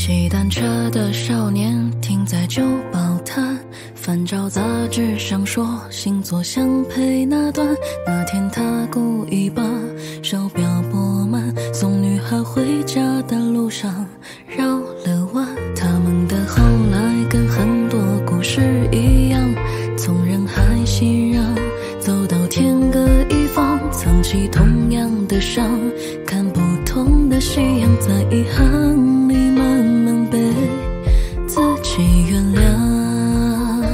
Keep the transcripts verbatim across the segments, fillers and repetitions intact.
骑单车的少年停在旧报摊，翻找杂志上说星座相配那段。那天他故意把手表拨慢，送女孩回家的路上绕了弯。他们的后来跟很多故事一样，从人海熙攘走到天各一方，藏起同样的伤，看不同的夕阳，在遗憾里慢慢被自己原谅。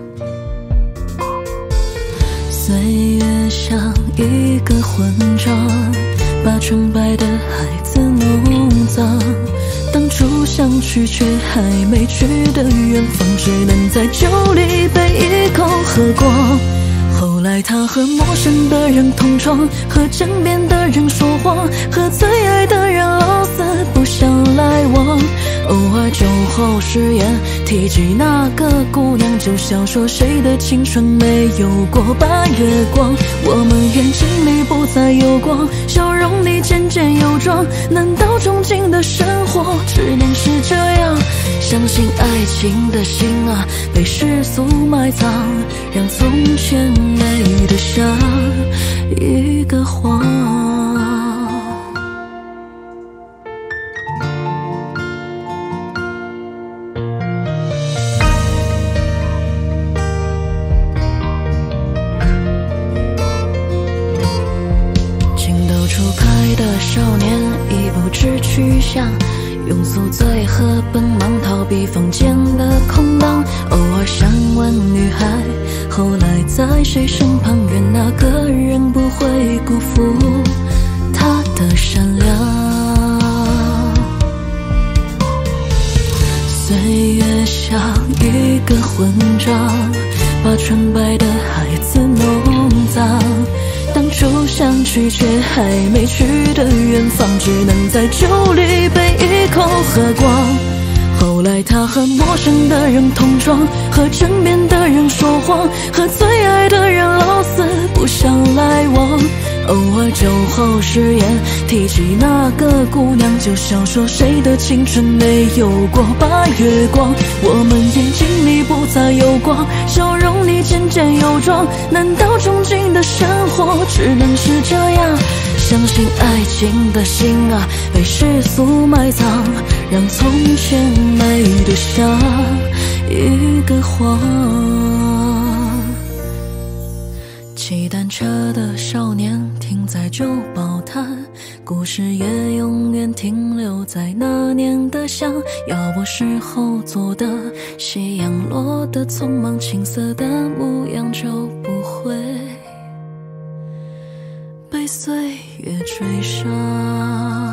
岁月像一个混账，把纯白的孩子弄脏。当初想去却还没去的远方，只能在酒里被一口喝光。后来他和陌生的人同床，和枕边的人说谎，和最爱的人老死不相来往。偶尔酒后失言提及那个姑娘，就笑说谁的青春没有过半月光。我们眼睛里不再有光，笑容里渐渐有妆。难道憧憬的生活只能是这样？相信爱情的心啊，被世俗埋葬，让从前美得像一个谎。情窦初开的少年已不知去向，庸俗最和奔忙，逃避房间的空荡。偶尔想问女孩，后来在谁身旁？愿那个人不会辜负她的善良。岁月像一个混账，把纯白的孩子弄脏。当初想去却还没去的远方，只能在酒里被一口喝光。后来他和陌生的人同床，和枕边的人说谎，和最爱的人老死不相来往。偶尔酒后失言提及那个姑娘，就笑说谁的青春没有过半月光。我们眼睛里不再有光，笑容里渐渐有妆。难道憧憬的生活只能是这样？相信爱情的心啊，被世俗埋葬，让从前美得像一个谎。骑单车的少年停在旧报摊，故事也永远停留在那年的香。要我时候做的，夕阳落得匆忙，青涩的模样就不会被岁月追上。